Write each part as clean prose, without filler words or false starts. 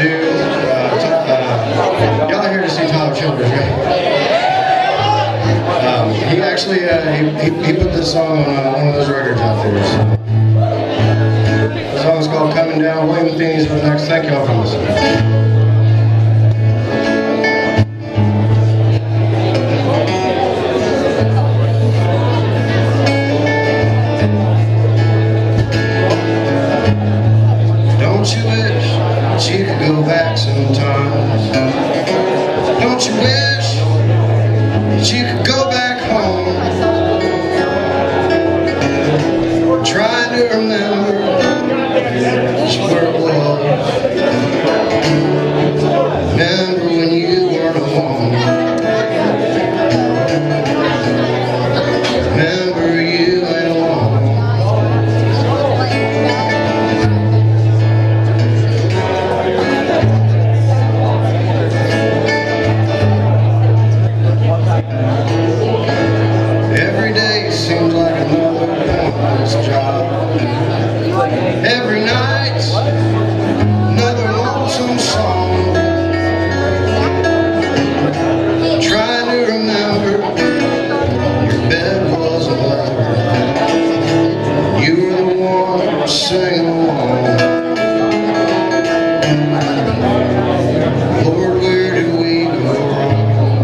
dude. Y'all are here to see Tyler Childers, right? He actually he put this song on one of those records out there. So. The song's called "Coming Down." William Matheny's up next. Thank y'all for listening. Don't you wish that you could go back sometimes? Don't you wish that you could go back home? Trying to remember just where it was. Remember when you weren't alone. Remember you ain't alone. Every day seems like another pointless job. Every night, another lonesome song. Trying to remember your bed wasn't leather. You were the one singing along. Lord, where did we go wrong?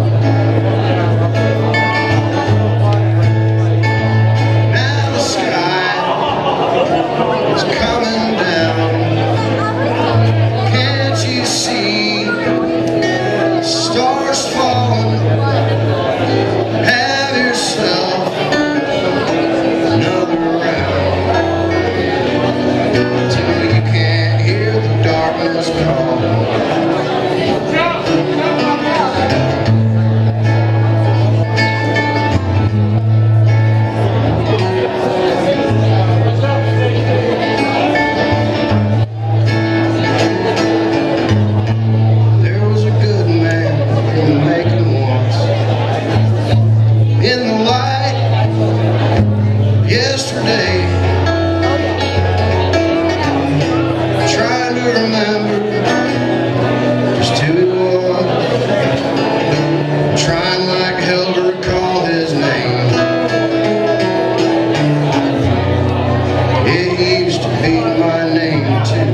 Trying to remember just who it was. Trying like hell to recall his name. He used to beat my name too.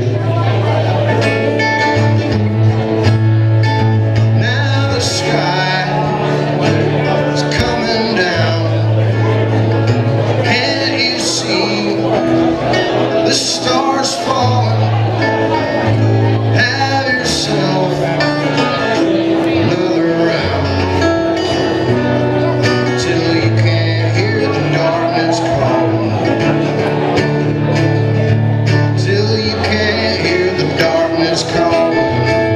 Now the sky is coming down. Can't you see the stars falling? Have yourself another round till you can't hear the darkness calling. Till you can't hear the darkness calling.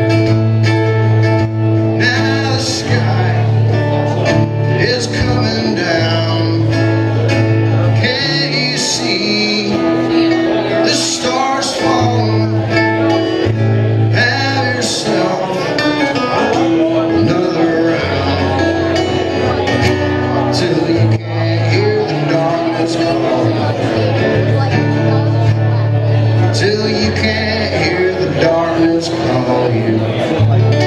Now the sky is coming down. Can't you see the stars falling? Have yourself another round till you can't hear the darkness calling. Till you can't hear the darkness call you.